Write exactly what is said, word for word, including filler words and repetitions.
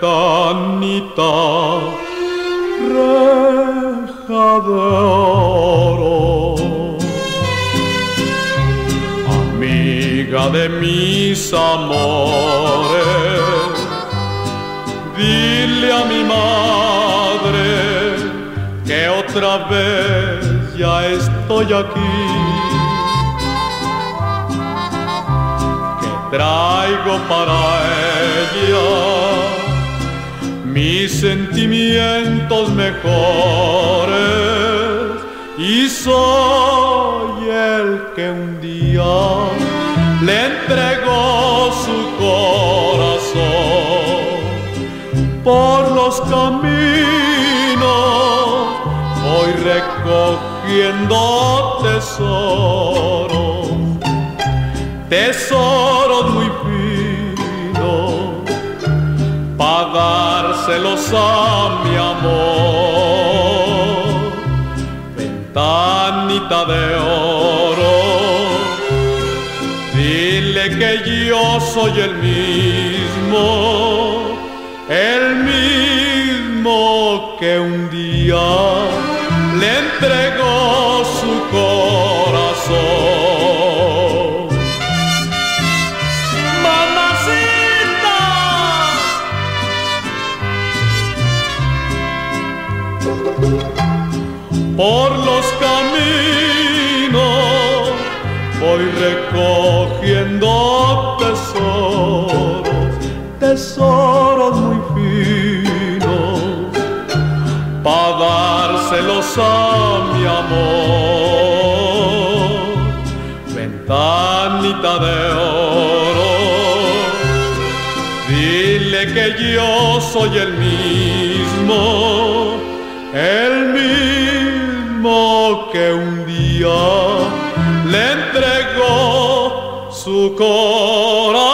ventanita reja de oro. Amiga de mis amores, dile a mi madre que otra vez ya estoy aquí, que traigo para ella mis sentimientos mejores y soy el que un día le entregó su corazón. Por los caminos voy recogiendo tesoros, tesoros muy finos, pa' dárselos a mi amor. Ventanita de oro, dile que yo soy el mismo, el mismo que un día le entregó su corazón. ¡Mamacita! Por los caminos voy recogiendo tesoros, tesoros muy finos, pa' dárselos a mi amor. Ventanita de oro, dile que yo soy el mismo, el mismo que un día le entregó su corazón.